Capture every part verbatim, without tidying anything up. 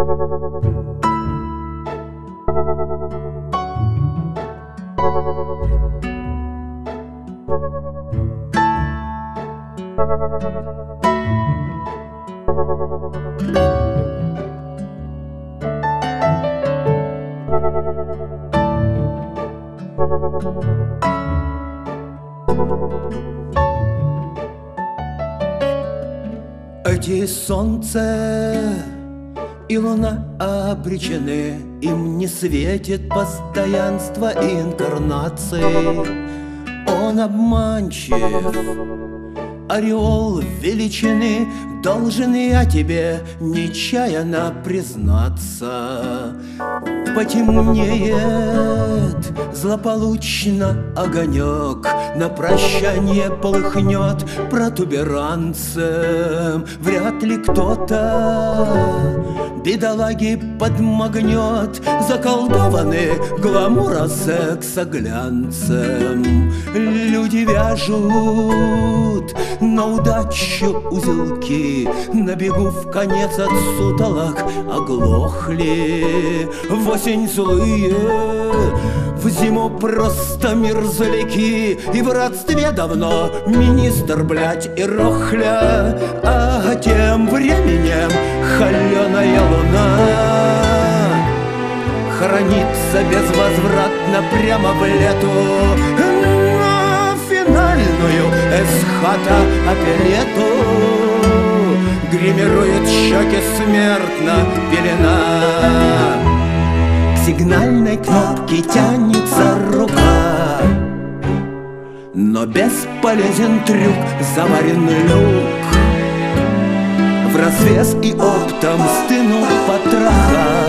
Эти солнце и луна обречены, им не светит постоянство инкарнации. Он обманчив, ореол величины, должен я тебе нечаянно признаться. Потемнеет злополучно огонек, на прощание полыхнет протуберанцем. Вряд ли кто-то бедолаги подмагнет, заколдованы гламура секса глянцем. Люди вяжут на удачу узелки, на бегу в конец от сутолок оглохли. В осень злые, в зиму просто мерзляки, и в родстве давно министр, блядь, и рохля. А тем временем холеная луна хранится безвозвратно прямо в лету на финальную эсхата оперету. Гримирует щеки смертно пелена, к сигнальной кнопке тянется рука, но бесполезен трюк, заварен люк. В развес и оптом стынут потроха,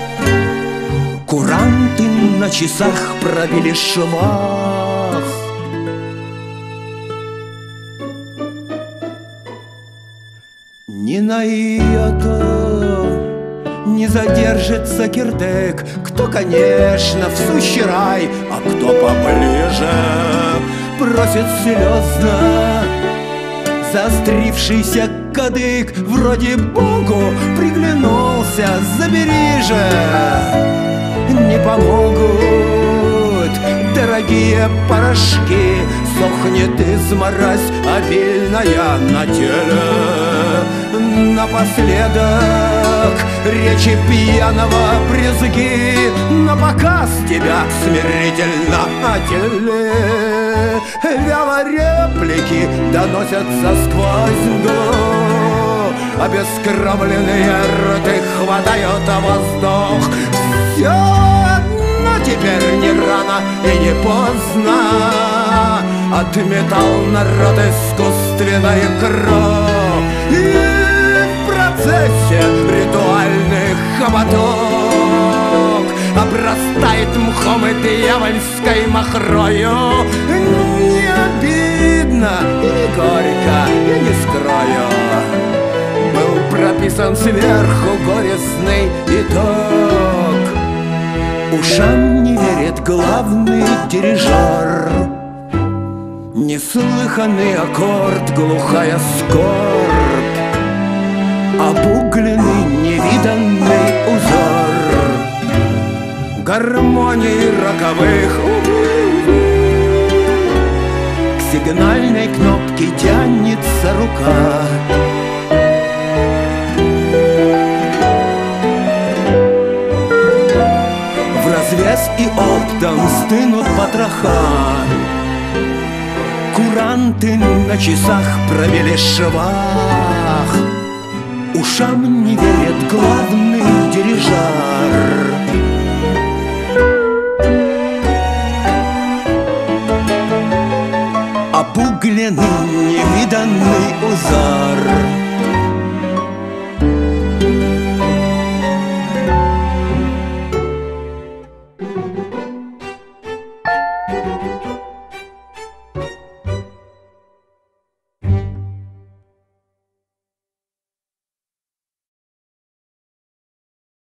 куранты на часах пробили швах. Ни на йоту не задержится кирдык, кто, конечно, в сущий рай, а кто поближе просит слезно заострившийся кадык. Вроде Богу приглянулся, забери же. Не помогут дорогие порошки, сохнет изморозь обильная на теле. Напоследок речи пьяного брезги, на показ тебя смирительно одели. Вяло реплики доносятся сквозь мглу, обескровленные рты хватают воздух. Все одно теперь не рано и не поздно, отметал народ искусственной кровь. И в процессе ритуальных хоботок обрастает мхом и дьявольской махрою. Не обидно и не горько, я не скрою, был прописан сверху горестный итог. Ушам не верит главный дирижер, неслыханный аккорд, глухая скорбь, обугленный невиданный узор гармонии роковых. К сигнальной кнопке тянется рука, в развес и оптом стынут потроха, куранты на часах провели швах. Ушам не верит главный дирижер, обугленный невиданный узор